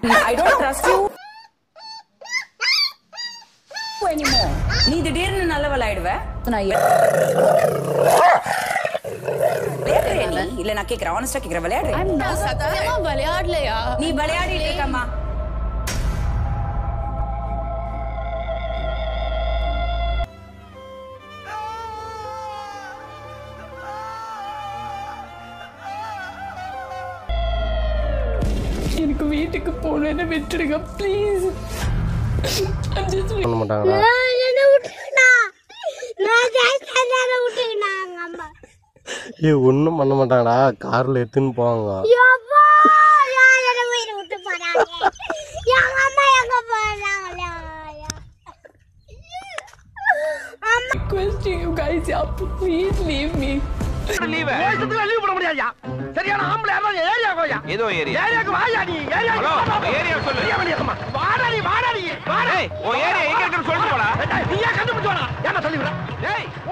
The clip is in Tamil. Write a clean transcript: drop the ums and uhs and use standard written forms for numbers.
I don't trust you anymore. நீ திடீர்னு நல்லவளாயிடுவ. விளையாடுறியா நீ? இல்ல நான் கேக்குறேன், ஆனஸ்டா கேக்குறேன், விளையாடுறியா? நான் சத்தியமா விளையாடலையா? நீ விளையாடிட்டு இருக்கம்மா. எனக்கு வீட்டுக்கு போனேன்னு விட்டுடுங்க ப்ளீஸ். பண்ண மாட்டாங்களா? ஒன்றும் பண்ண மாட்டாங்கடா, காரில் எடுத்துன்னு போவாங்க. Requesting you guys, please leave me. Leave போட முடியாதுயா. சரியான ஆம்பளை யாரா ஏரியா கோயா. ஏதோ ஏரியா. ஏரியாக்கு வாயா நீ. ஏரியா. ஹலோ, ஏரியா சொல்லு. வாடா நீ. வாடா. ஏய், ஓ ஏரியா எங்க இருக்குன்னு சொல்லிட்டு போடா. நீயா கண்டுபிடிச்சு வாடா. ஏன்னா சொல்லி விடுற. டேய்